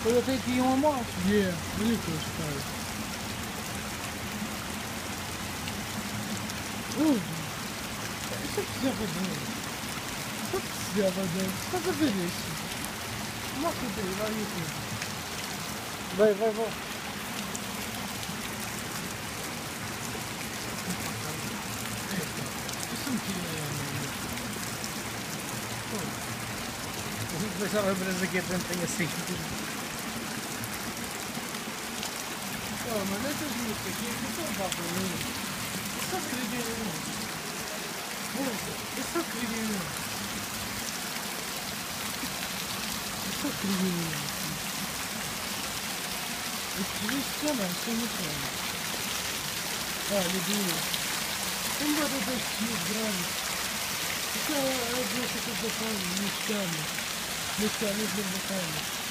But eu tenho aqui um amostra. Yeah, ridiculous, cara. Isso eu precisava dele. Eu precisava dele. Estás a ver isso? Mostra dele, vai aqui. Vai. Isso não tinha. Eu pensava que a empresa aqui dentro tem assim. Oh, mano, essas músicas aqui não são para mim. Eu só queria nenhum. Eu só queria nenhum. Eu preciso de também, sem noção. Olha, duas. Tem uma das tias grandes. Isso é a doença que eu tô falando, nos canos. Nos canos da cama.